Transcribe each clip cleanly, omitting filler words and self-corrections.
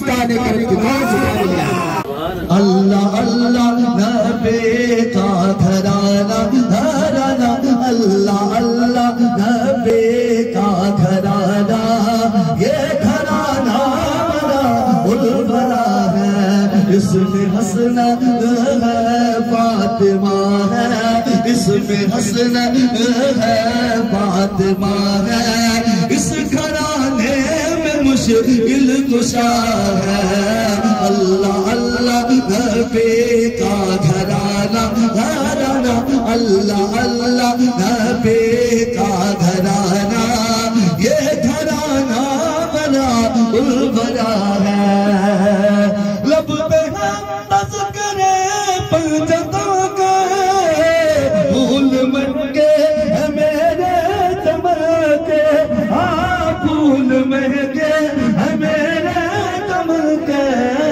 سکھانے کرتی کون سکھانے گیا اللہ اللہ نبی کا گھرانہ گھرانہ اللہ اللہ نبی کا گھرانہ یہ گھرانہ بڑا البرا ہے اس میں حسنت ہے فاطمہ ہے اس میں حسنت ہے فاطمہ ہے اس گھرانے میں مشکل کشا ہے اللہ اللہ نبی کا گھرانہ گھرانہ اللہ اللہ نبی کا گھرانہ یہ گھرانہ بڑا البرا ہے لب پہ تذکرے پنجتوں کا پھول مہنگے ہے میرے چمن کے پھول مہنگے ہے میرے چمن کے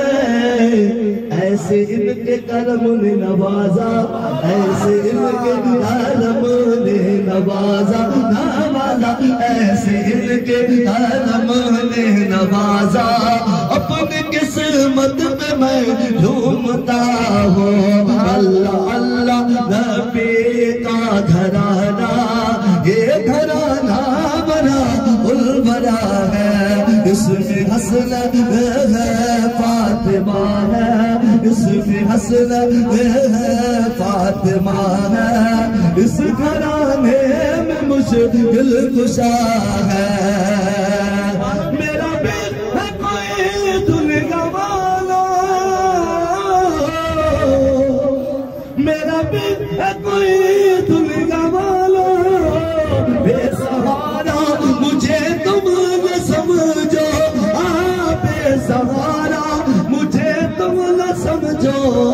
ایسے ان کے کرم نے نوازا ایسے ان کے کرم نے نوازا نوازا ایسے ان کے کرم نے نوازا اپنی قسمت پہ میں جھومتا ہوں اللہ اللہ نبی کا گھرانہ یہ گھرانہ بڑا البرا ہے اس میں حسنت ہے فاطمہ ہے اس میں حسنت ہے فاطمہ ہے اس گھرانے میں مشکل کشا ہے میرا دل ہے کوئی دنیا والا میرا دل ہے کوئی دنیا والا بے سہارا مجھے تم نہ سمجھو بے سہارا مجھے تم نہ سمجھو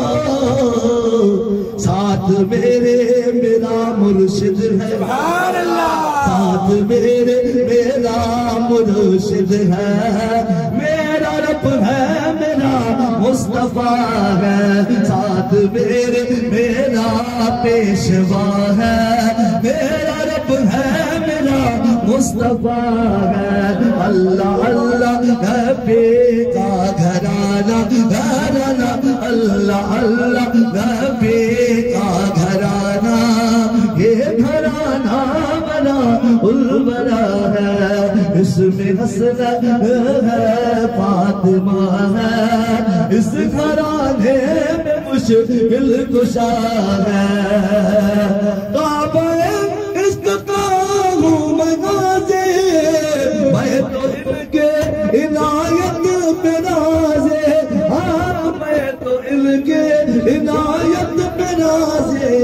ساتھ میرے میرا مرشد ہے ساتھ میرے میرا مرشد ہے میرا رب ہے میرا مصطفیٰ ہے ساتھ میرے میرا پیشوا ہے میرا رب ہے میرا مصطفیٰ ہے اللہ اللہ نبی کا گھرانہ گھرانہ اللہ اللہ نبی کا گھرانہ یہ گھرانہ بڑا البرا ہے اس میں حسنت ہے فاطمہ ہے اس گھرانے میں مشکل کشا ہے کعبہ عشق کا ہوں میں غازی میں تو ان کے عنایت پہ نازے میں تو ان کے عنایت پہ نازے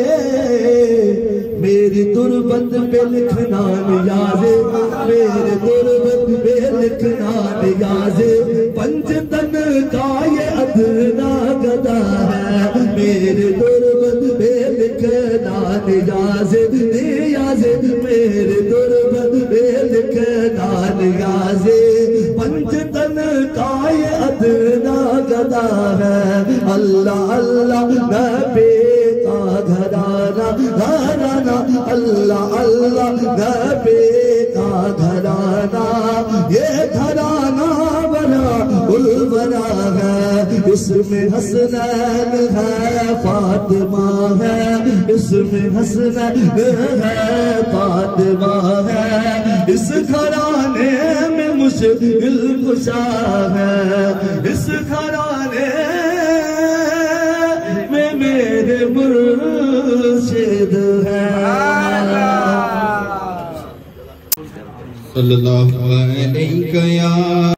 میری تربت پہ لکھنا نیازے میرے تربت پہ لکھنا نیازے پنجتن کا یہ ادنا گدا ہے میرے تربت پہ لکھنا نیازے نیازے میرے تربت پہ لکھنا نیازے پنجتن کا یہ ادنا گدا ہے اللہ اللہ نبی کا گھرانہ گھرانہ اللہ اللہ نبی کا گھرانہ یہ گھرانہ بڑا البرا ہے اس میں حسنت ہے فاطمہ ہے اس میں حسنت ہے فاطمہ ہے اس گھرانے میں مشکل کشا ہے اس گھرانے میں میرے مرشد ہے صلی اللہ علیہ